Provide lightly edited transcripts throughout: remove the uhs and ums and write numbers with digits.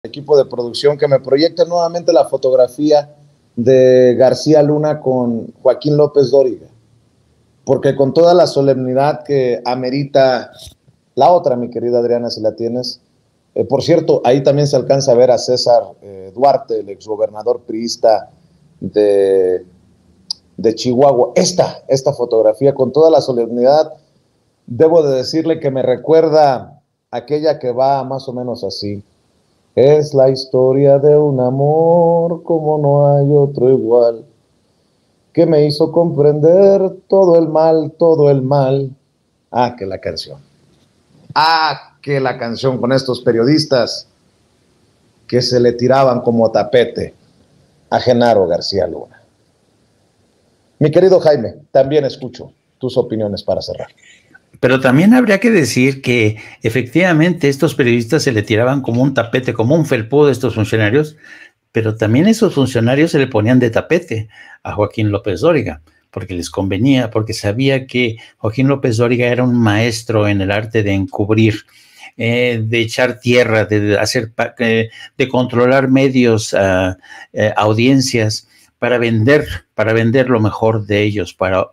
equipo de producción que me proyecte nuevamente la fotografía de García Luna con Joaquín López Dóriga, porque con toda la solemnidad que amerita la otra, mi querida Adriana, si la tienes. Por cierto, ahí también se alcanza a ver a César Duarte, el exgobernador priista de Chihuahua. Esta fotografía, con toda la solemnidad, debo de decirle que me recuerda aquella que va más o menos así. Es la historia de un amor como no hay otro igual, que me hizo comprender todo el mal, todo el mal. Ah, que la canción. Ah, que la canción con estos periodistas que se le tiraban como tapete a Genaro García Luna. Mi querido Jaime, también escucho tus opiniones para cerrar. Pero también habría que decir que efectivamente estos periodistas se le tiraban como un tapete, como un felpudo de estos funcionarios, pero también esos funcionarios se le ponían de tapete a Joaquín López Dóriga, porque les convenía, porque sabía que Joaquín López Dóriga era un maestro en el arte de encubrir, de echar tierra, de controlar medios, audiencias, para vender lo mejor de ellos, para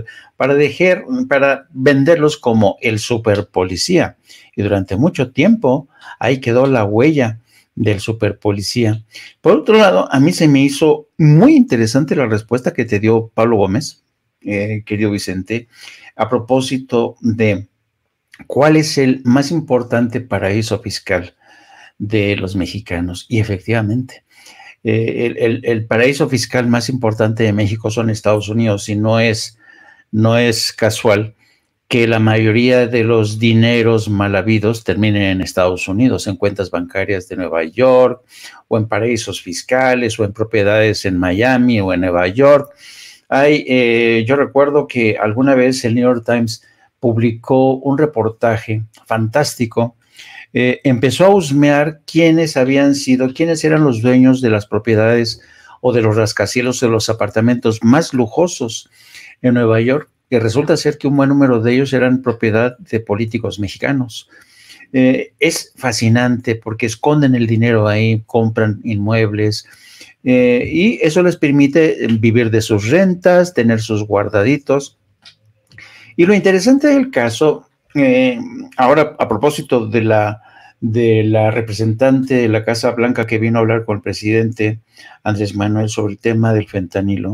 venderlos como el superpolicía. Y durante mucho tiempo ahí quedó la huella del superpolicía. Por otro lado, a mí se me hizo muy interesante la respuesta que te dio Pablo Gómez, querido Vicente, a propósito de cuál es el más importante paraíso fiscal de los mexicanos. Y efectivamente, el paraíso fiscal más importante de México son Estados Unidos, y no es casual que la mayoría de los dineros mal habidos terminen en Estados Unidos, en cuentas bancarias de Nueva York, o en paraísos fiscales, o en propiedades en Miami o en Nueva York. Yo recuerdo que alguna vez el New York Times publicó un reportaje fantástico. Empezó a husmear quiénes eran los dueños de las propiedades o de los rascacielos, de los apartamentos más lujosos en Nueva York, que resulta ser que un buen número de ellos eran propiedad de políticos mexicanos. Es fascinante porque esconden el dinero ahí, compran inmuebles, y eso les permite vivir de sus rentas, tener sus guardaditos. Y lo interesante del caso, ahora a propósito de la representante de la Casa Blanca que vino a hablar con el presidente Andrés Manuel sobre el tema del fentanilo,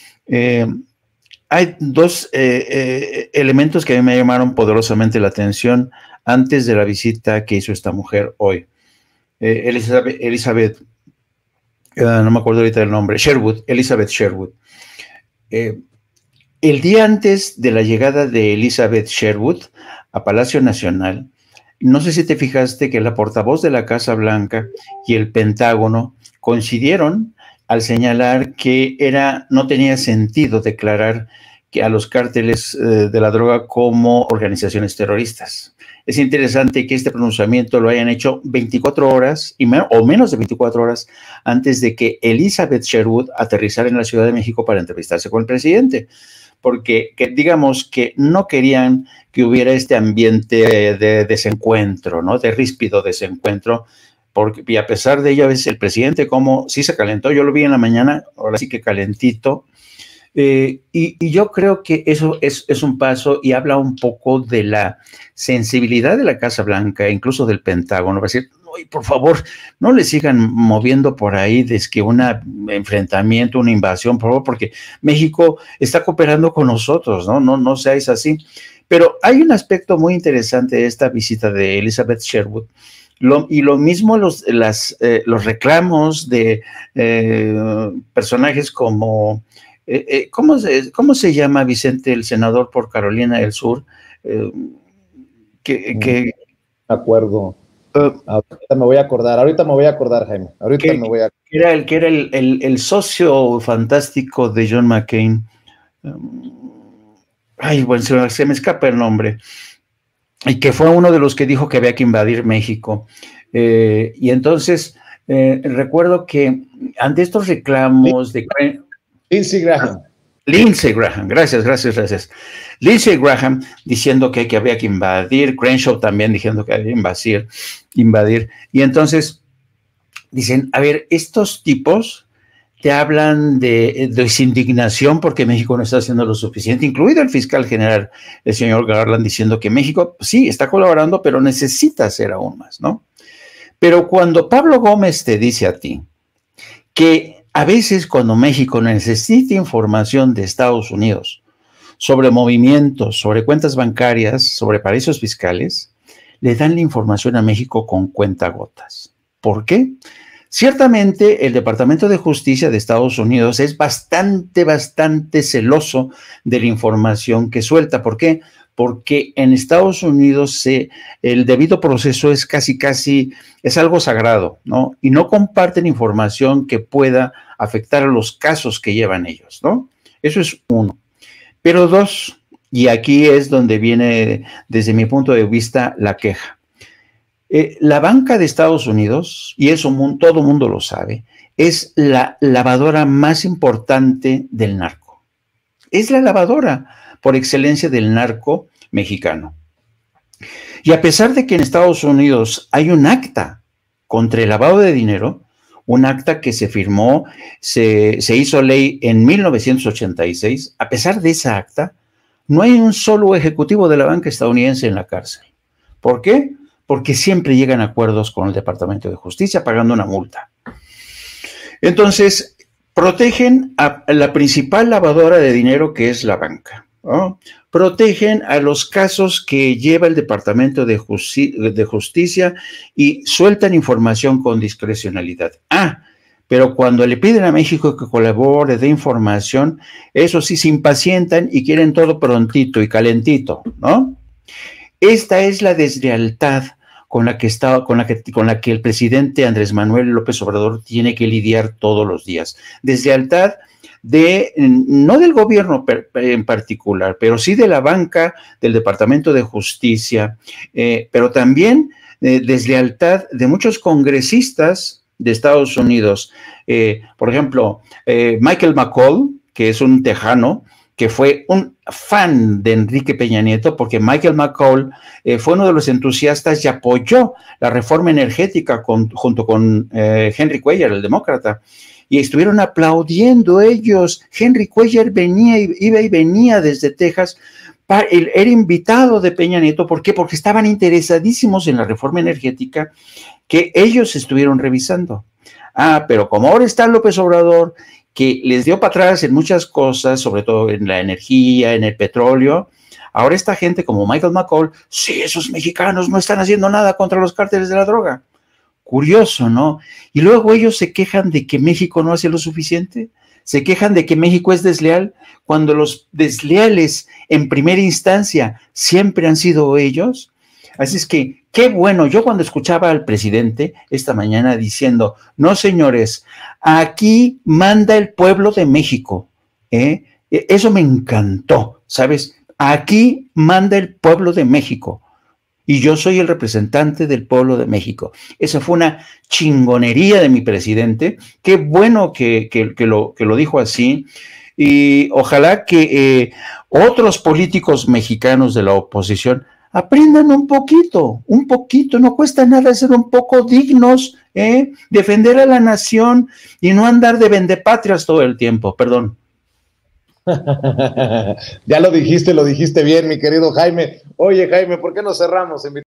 hay dos elementos que a mí me llamaron poderosamente la atención antes de la visita que hizo esta mujer hoy. Elizabeth, no me acuerdo ahorita del nombre, Elizabeth Sherwood. El día antes de la llegada de Elizabeth Sherwood a Palacio Nacional, no sé si te fijaste que la portavoz de la Casa Blanca y el Pentágono coincidieron al señalar que no tenía sentido declarar a los cárteles de la droga como organizaciones terroristas. Es interesante que este pronunciamiento lo hayan hecho 24 horas o menos de 24 horas antes de que Elizabeth Sherwood aterrizara en la Ciudad de México para entrevistarse con el presidente, porque digamos que no querían que hubiera este ambiente de desencuentro, ¿no? De ríspido desencuentro, y a pesar de ello, a veces el presidente como sí se calentó, yo lo vi en la mañana, ahora sí que calentito, y yo creo que eso es un paso y habla un poco de la sensibilidad de la Casa Blanca, incluso del Pentágono, va a decir, por favor, no le sigan moviendo por ahí desde que un enfrentamiento, una invasión, por favor, porque México está cooperando con nosotros, no seáis así. Pero hay un aspecto muy interesante de esta visita de Elizabeth Sherwood, y lo mismo los reclamos de personajes como, ¿cómo se llama, Vicente, el senador por Carolina del Sur? De acuerdo. Ahorita me voy a acordar, Jaime. Que era el socio fantástico de John McCain. Bueno, se me escapa el nombre. Y que fue uno de los que dijo que había que invadir México. Y entonces recuerdo que ante estos reclamos de Lindsey Graham, gracias. Lindsey Graham diciendo que había que invadir, Crenshaw también diciendo que había que invadir. Y entonces dicen, a ver, estos tipos te hablan de su indignación porque México no está haciendo lo suficiente, incluido el fiscal general, el señor Garland, diciendo que México sí está colaborando, pero necesita hacer aún más, ¿no? Pero cuando Pablo Gómez te dice a ti que a veces cuando México necesita información de Estados Unidos sobre movimientos, sobre cuentas bancarias, sobre paraísos fiscales, le dan la información a México con cuentagotas. ¿Por qué? Ciertamente el Departamento de Justicia de Estados Unidos es bastante celoso de la información que suelta. ¿Por qué? Porque en Estados Unidos el debido proceso es es algo sagrado, ¿no? Y no comparten información que pueda afectar a los casos que llevan ellos, ¿no? Eso es uno. Pero dos, y aquí es donde viene, desde mi punto de vista, la queja. La banca de Estados Unidos, y eso todo mundo lo sabe, es la lavadora más importante del narco. Es la lavadora por excelencia del narco mexicano. Y a pesar de que en Estados Unidos hay un acta contra el lavado de dinero, un acta que se firmó, se hizo ley en 1986, a pesar de esa acta, no hay un solo ejecutivo de la banca estadounidense en la cárcel. ¿Por qué? Porque siempre llegan a acuerdos con el Departamento de Justicia pagando una multa. Entonces, protegen a la principal lavadora de dinero, que es la banca, ¿no? Protegen a los casos que lleva el Departamento de Justicia y sueltan información con discrecionalidad. Pero cuando le piden a México que colabore, dé información, eso sí se impacientan y quieren todo prontito y calentito, ¿no? Esta es la deslealtad con la que el presidente Andrés Manuel López Obrador tiene que lidiar todos los días. Deslealtad no del gobierno en particular, pero sí de la banca, del Departamento de Justicia, pero también deslealtad de muchos congresistas de Estados Unidos. Por ejemplo, Michael McCaul, que es un tejano, que fue un fan de Enrique Peña Nieto, porque Michael McCaul fue uno de los entusiastas y apoyó la reforma energética junto con Henry Cuellar, el demócrata, y estuvieron aplaudiendo ellos. Henry Cuellar iba y venía desde Texas, era invitado de Peña Nieto. ¿Por qué? Porque estaban interesadísimos en la reforma energética que ellos estuvieron revisando. Pero como ahora está López Obrador, que les dio para atrás en muchas cosas, sobre todo en la energía, en el petróleo, ahora esta gente como Michael McCaul, sí, esos mexicanos no están haciendo nada contra los cárteles de la droga. Curioso, ¿no? Y luego ellos se quejan de que México no hace lo suficiente, se quejan de que México es desleal, cuando los desleales en primera instancia siempre han sido ellos. Así es que, qué bueno, yo cuando escuchaba al presidente esta mañana diciendo, no señores, aquí manda el pueblo de México, eso me encantó, ¿sabes? Aquí manda el pueblo de México y yo soy el representante del pueblo de México. Esa fue una chingonería de mi presidente, qué bueno que lo dijo así, y ojalá que otros políticos mexicanos de la oposición aprendan un poquito, no cuesta nada ser un poco dignos, defender a la nación y no andar de vendepatrias todo el tiempo, perdón. Ya lo dijiste bien, mi querido Jaime. Oye, Jaime, ¿por qué no cerramos?